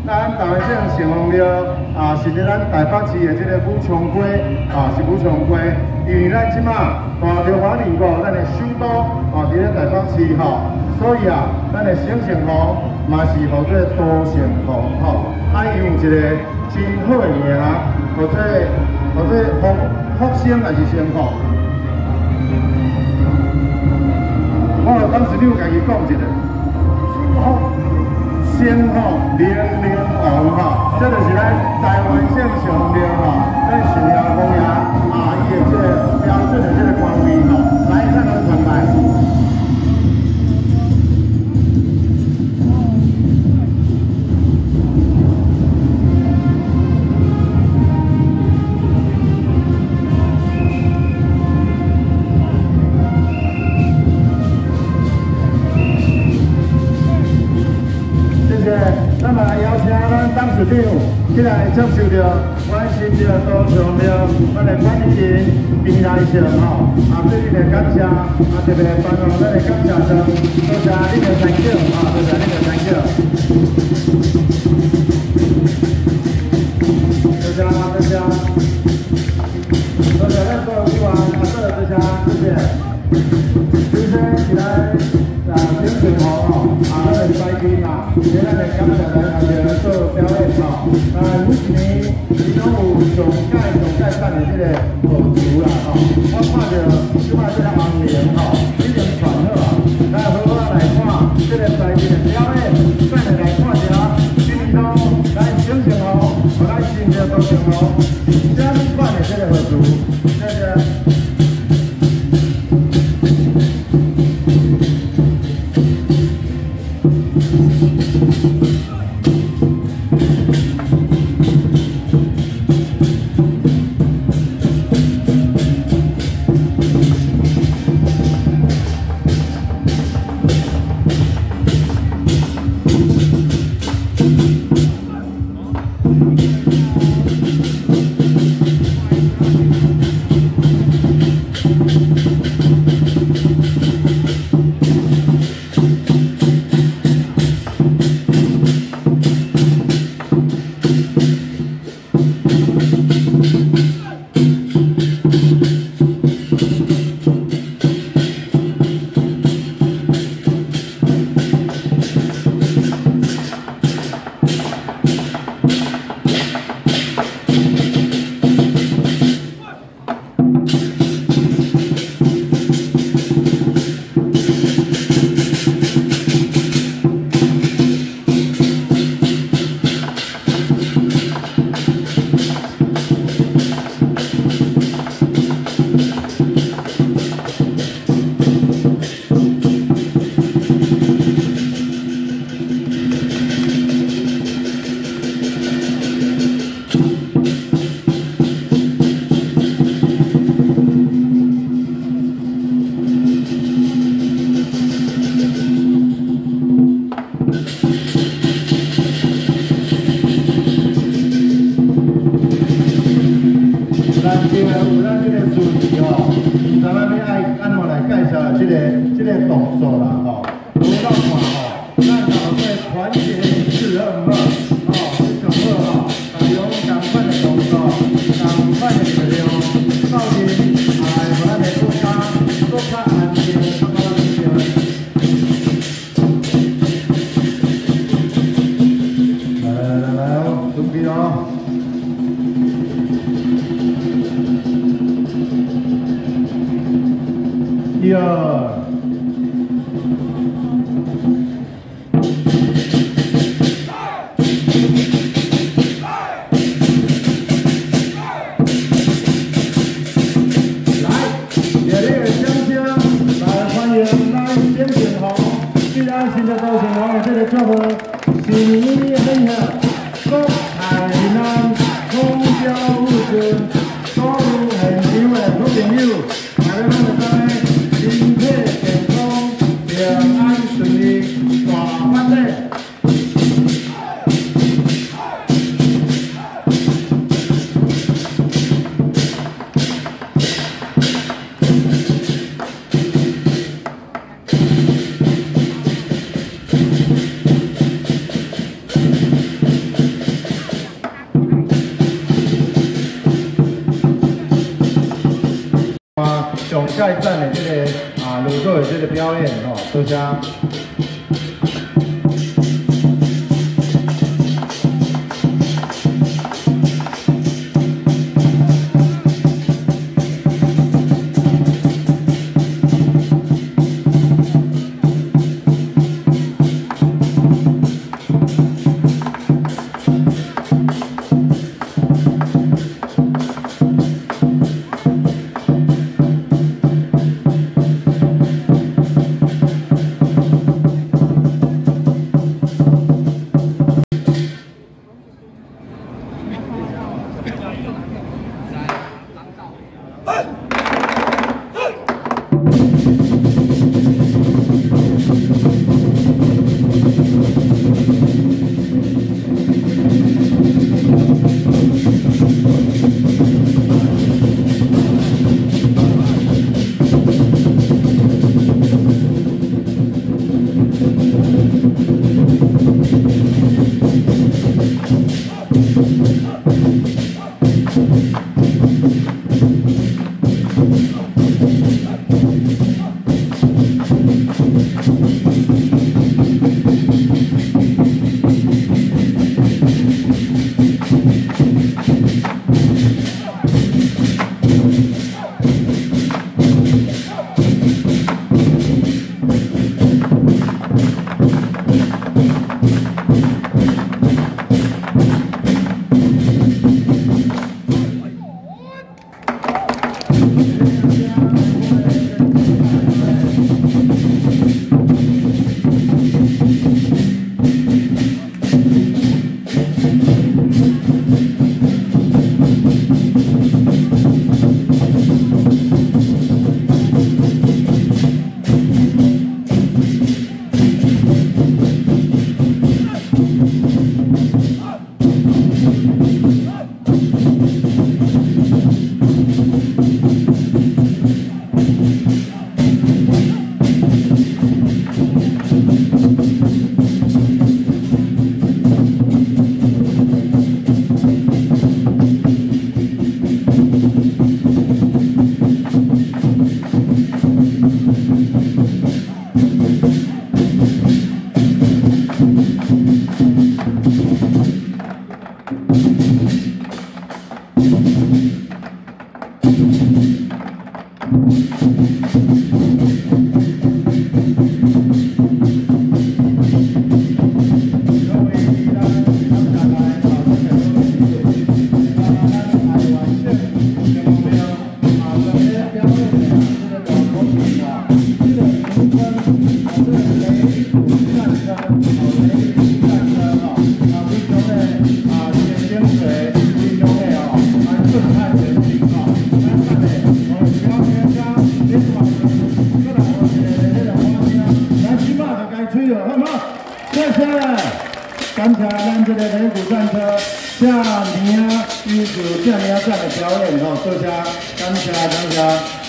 咱台湾省承蒙了是咧咱台北市的这个武昌街是武昌街，因为咱即马中华民国咱的首都伫咧台北市所以咱的省城湖嘛是号做都城湖伊有一个真好的名，或者福星还是星湖。我当时你有家己讲一个，星湖连王这就是咱台湾省上了咱寿阳公园伊的这个标准的这个官位来看咱传来。咱嘛邀请咱董事长起来接受着关心着多场着咱的管理员平台上对你的感谢特别颁发咱的感谢状，多谢你的参照多谢你的参照，多谢咱所有委员多谢。首先是咱省城湖咱的赛宾给咱的感谢咱做表演每一年伊拢有上届办的这个号厨啦我看着即摆这个红莲已经传好咱好好来看这个赛宾的表演，咱来看一下，今年咱省城湖咱新的都城湖什么办的这个号厨，谢谢。有咱这个主题唔知咱要爱安怎来介绍这个动作啦无到看咱后底团结一致好唔好？非常好利用同款的动作，同款的力量，到阵互咱的国家更较安定，更较稳定。来准备咯！ 第二，来，热烈的掌声来欢迎咱省城湖，既然新的都城湖的这个祝贺，新年喜贺，国泰民安，风调雨顺，所有现场的好朋友，大家拢会知。 身体健康，平安顺利，大发财。 盖赞的这个鲁队的这个表演哦，多谢。感谢咱这个雷鼓战车这名艺术这名这样的表演吼，多谢，感谢感谢。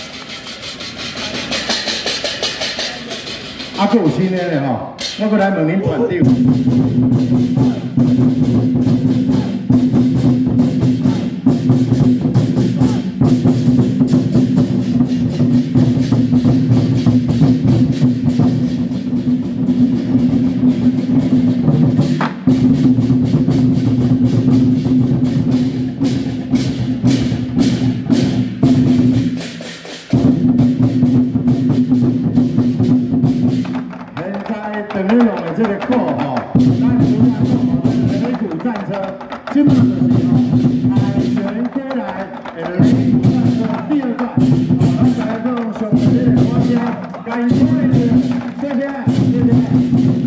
还佫有新的咧吼，我佫来问恁团长。等于用的这个课吼，咱除了讲雷鼓战车，今嘛就是吼海泉归来的雷鼓战车第二段，咱大家都上的这个歌声，感谢你们，谢谢，谢谢。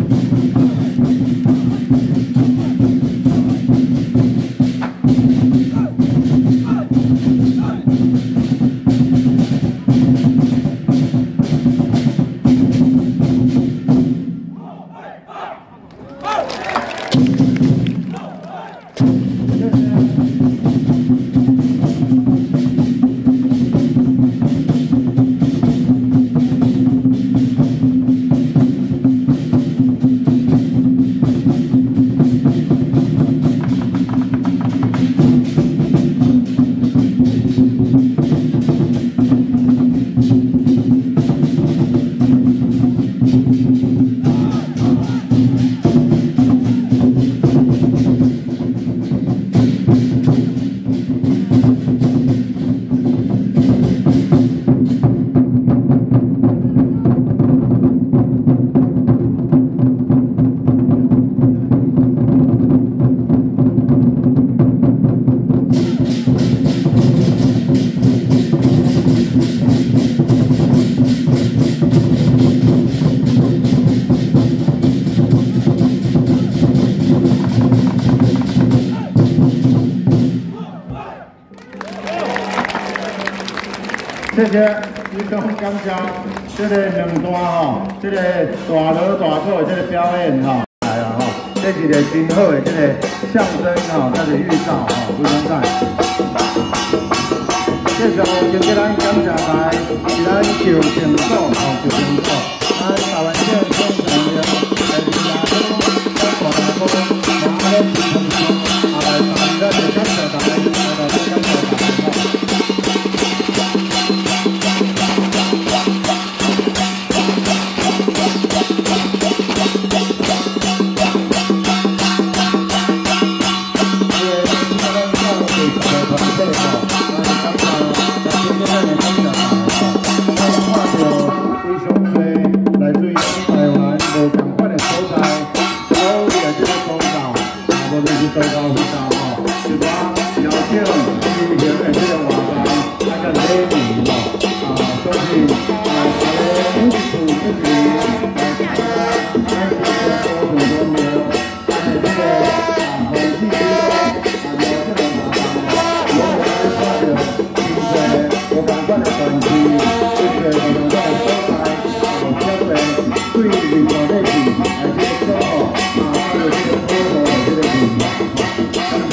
谢谢。 谢谢，非常感谢这个两段吼，这个大锣大鼓的这个表演吼，来啦吼，这是一个真好的这个象征吼，这个预兆吼，非常赞。继续就给咱感谢台，是咱旧成所吼，旧成所，咱台湾县总统了，来是咱大大哥，马来西亚来咱的感谢台，来感谢台吼。 感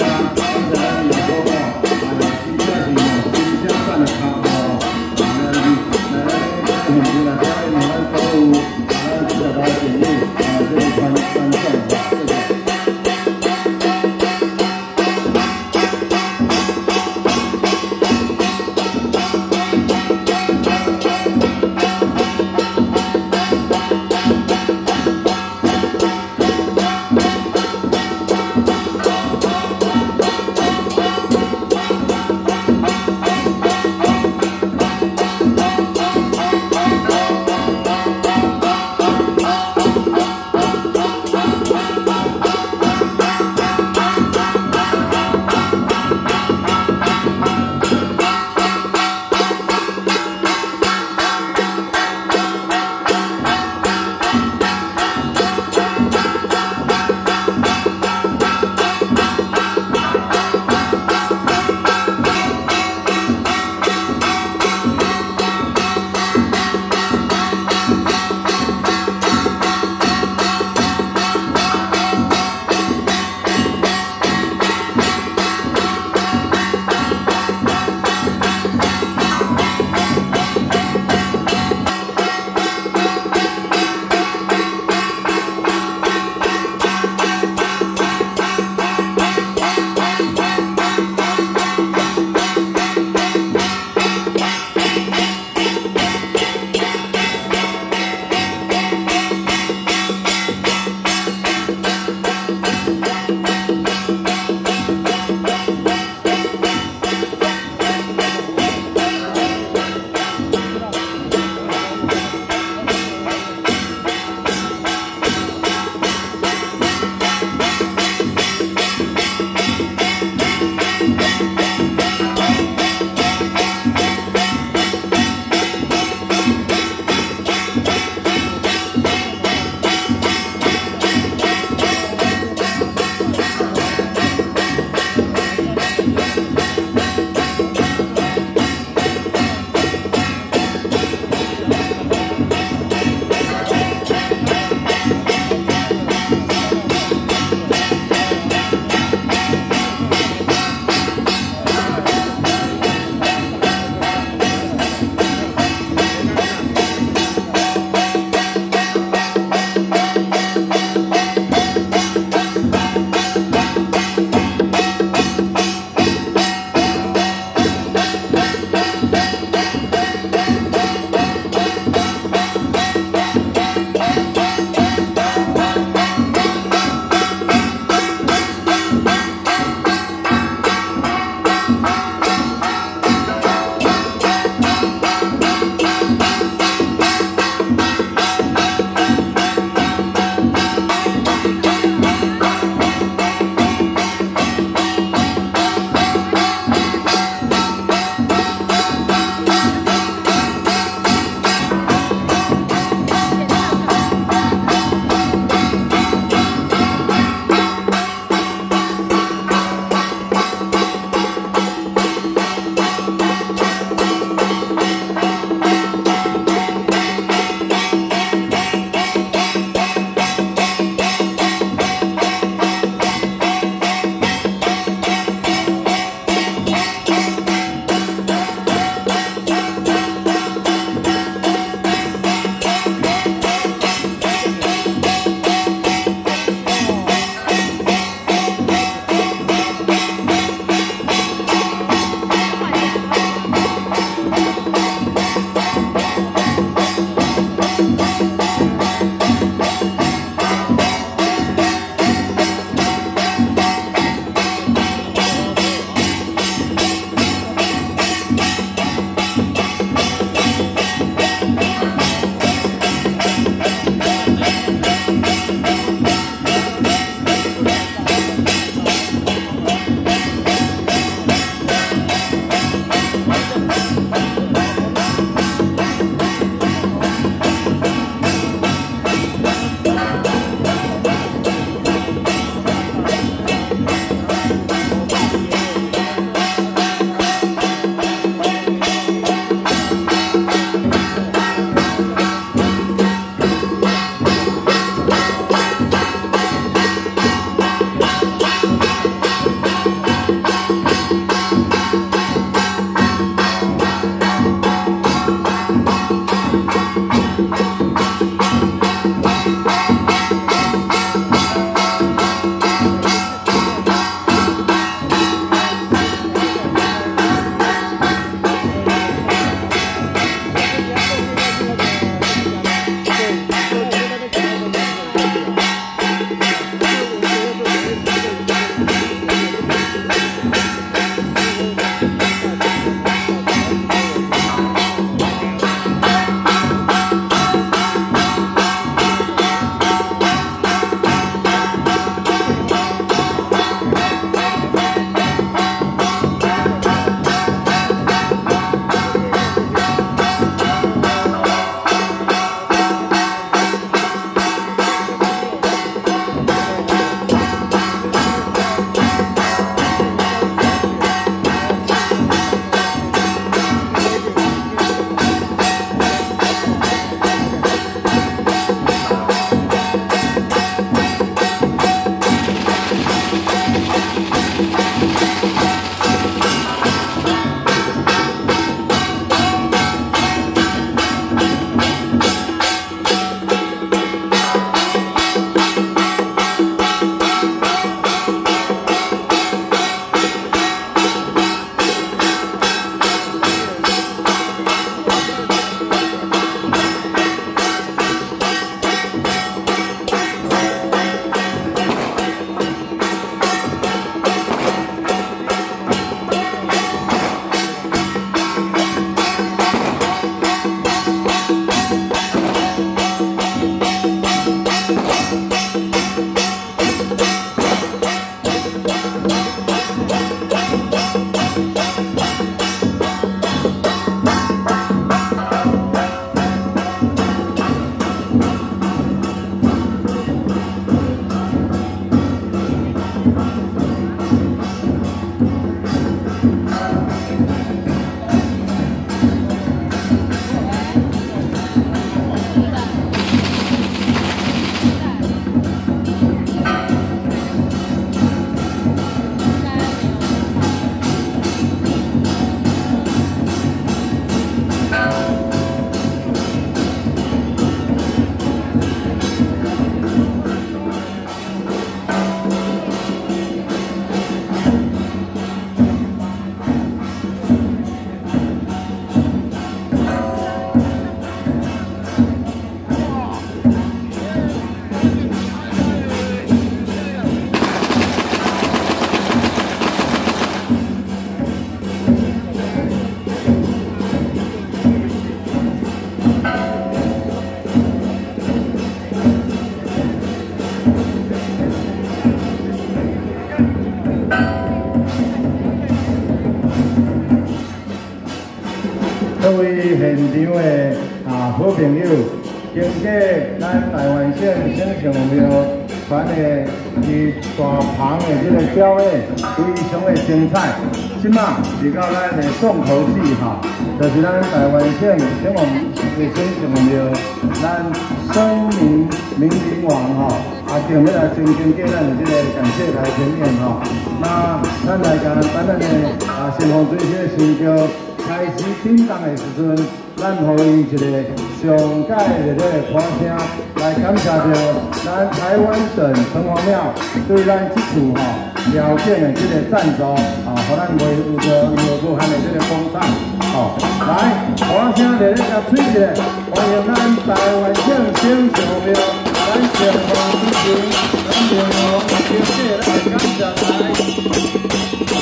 各位现场的好朋友，经过咱台湾省省上庙传的伊大棚的这个表演，非常的精彩。即马是到咱的重头戏就是咱台湾省省王的省上庙，咱生民灵王定要来真正给咱的这个感谢台前面那咱来甲咱的先锋水车新桥开始叮当的时阵，咱予伊一个上佳的这个歌声，来感谢着咱台湾省城隍庙对咱这次条件的这个赞助互咱维护着无限的这个风采来，歌声热烈甲吹起来，欢迎咱台湾省省上庙，咱前方之前，咱前方表姐来感谢来。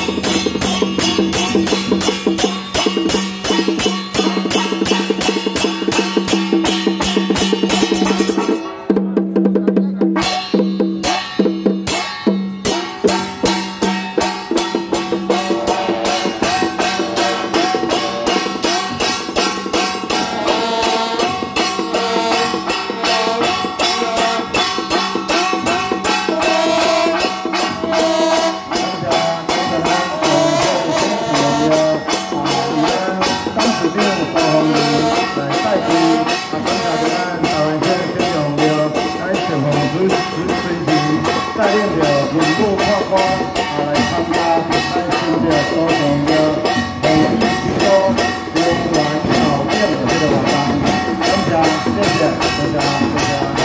带领着文武百官来参加咱新的高雄的统一许多公园草甸的这个活动，感谢，谢谢。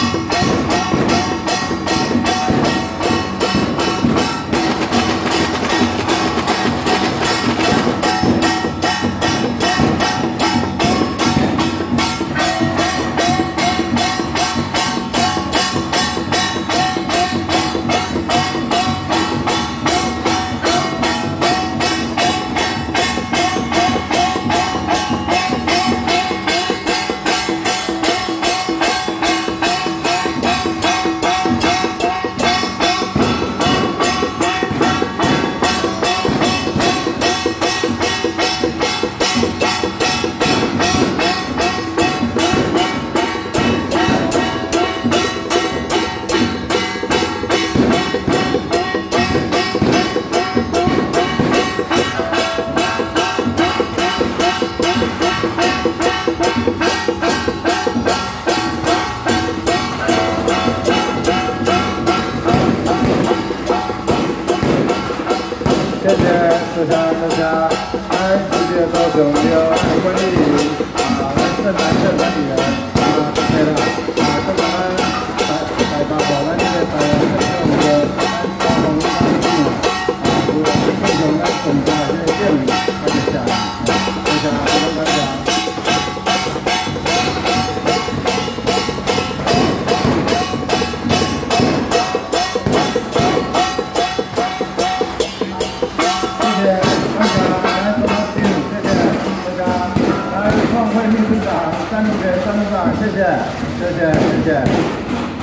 谢谢大家，咱这个高雄的管理员咱圣南镇管理员对了，这个大家好，咱这个台湾的咱高雄当地有高雄咱总家这个店里，谢谢大家。张秘书长，谢谢。